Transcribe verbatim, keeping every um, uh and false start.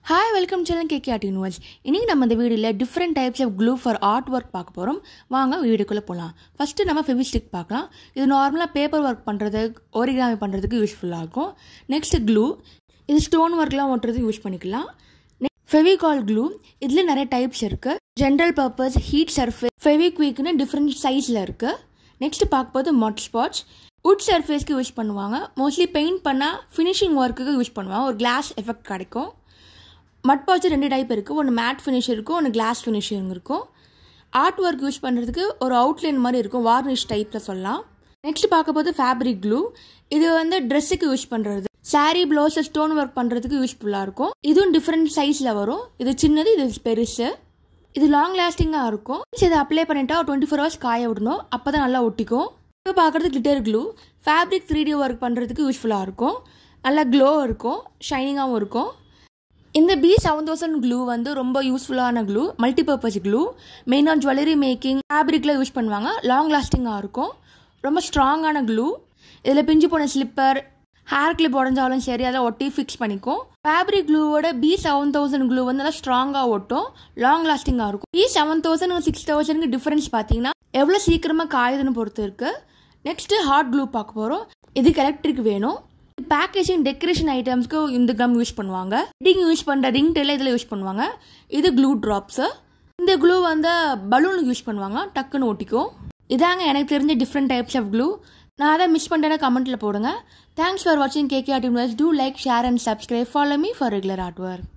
Hi, welcome to K K Art Universe. இன்னைக்கு நம்ம இந்த வீடியோல different types of glue for art work பார்க்க போறோம். வாங்க வீடியோக்குள்ள போலாம். First நம்ம fevistick பார்க்கலாம். இது நார்மலா பேப்பர் வர்க் பண்றதுக்கு, origami பண்றதுக்கு யூஸ்ஃபுல்லா இருக்கும். Next glue. இது ஸ்டோன் வர்க்லாம் ஒட்டுறதுக்கு யூஸ் பண்ணிக்கலாம். fevicol glue. இதுல நிறைய டைப்ஸ் இருக்கு. General purpose, heat surface, feviquick னு different சைஸ்ல இருக்கு. Next பார்க்கும்போது mud spots. wood surface க்கு யூஸ் பண்ணுவாங்க. Mostly paint பண்ணா finishing work-க்கு யூஸ் பண்ணுவாங்க. ஒரு glass effect கிடைக்கும். மட் பாட்ஸ் ரெண்டு டைப் இருக்குது. ஒன்று மேட் ஃபினிஷ் இருக்கும், ஒன்று கிளாஸ் ஃபினிஷிங் இருக்கும். ஆர்ட் ஒர்க் யூஸ் பண்ணுறதுக்கு ஒரு அவுட்லைன் மாதிரி இருக்கும், வார்னிஷ் டைப்பில் சொல்லலாம். நெக்ஸ்ட் பார்க்க போது ஃபேப்ரிக் க்ளூ. இது வந்து ட்ரெஸ்ஸுக்கு யூஸ் பண்ணுறது, சாரீ ப்ளவுஸை ஸ்டோன் ஒர்க் பண்ணுறதுக்கு யூஸ்ஃபுல்லாக இருக்கும். இதுவும் டிஃப்ரெண்ட் சைஸில் வரும். இது சின்னது, இது பெருசு. இது லாங் லாஸ்டிங்காக இருக்கும். இதை அப்ளை பண்ணிட்டா ஒரு டுவெண்ட்டி ஃபோர் ஹவர்ஸ் காய விடணும், அப்போ தான் நல்லா ஒட்டிக்கும். இப்போ பார்க்குறது glitter glue. Fabric three D work பண்ணுறதுக்கு யூஸ்ஃபுல்லாக இருக்கும். நல்லா க்ளோ இருக்கும், ஷைனிங்காகவும் இருக்கும். இந்த பி செவன் தௌசண்ட் க்ளூ வந்து ரொம்ப யூஸ்ஃபுல்லான க்ளூ, மல்டிபர்பஸ் க்ளூ. மெயினாக ஜுவல்லரி மேக்கிங், ஃபேப்ரிக்கில் யூஸ் பண்ணுவாங்க. லாங் லாஸ்டிங்காக இருக்கும், ரொம்ப ஸ்ட்ராங்கான க்ளூ. இதில் பிஞ்சு போன ஸ்லிப்பர், ஹேர் கிளிப் உடஞ்சாலும் சரி, அதை ஒட்டி ஃபிக்ஸ் பண்ணிக்கும். ஃபேப்ரிக் க்ளூவோட பி செவன் தௌசண்ட் க்ளூ வந்து நல்லா ஸ்ட்ராங்காக ஒட்டும், லாங் லாஸ்டிங்காக இருக்கும். பி செவன் தௌசண்ட் சிக்ஸ் தௌசண்ட்க்கு டிஃப்ரென்ஸ் பார்த்தீங்கன்னா எவ்வளோ சீக்கிரமாக காயுதுன்னு பொறுத்து இருக்கு. நெக்ஸ்ட்டு ஹாட் க்ளூ பார்க்க போகிறோம். இதுக்கு எலக்ட்ரிக் வேணும். பேக்கேஜிங் டெக்கரேஷன் ஐட்டம்ஸ்க்கு இந்த கம் யூஸ் பண்ணுவாங்க. ரிங் யூஸ் பண்ணுற ரிங் டெய்ல இதில் யூஸ் பண்ணுவாங்க. இது க்ளூ ட்ராப்ஸு. இந்த க்ளூ வந்து பலூனுக்கு யூஸ் பண்ணுவாங்க, டக்குன்னு ஒட்டிக்கும். இதாங்க எனக்கு தெரிஞ்ச டிஃப்ரெண்ட் டைப்ஸ் ஆஃப் க்ளூ. நான் அதை மிஸ் பண்ணுறேன்னா கமெண்ட்டில் போடுங்க. தேங்க்ஸ் ஃபார் வாட்சிங் K K Art Universe. Do like, share and subscribe. Follow me for regular artwork.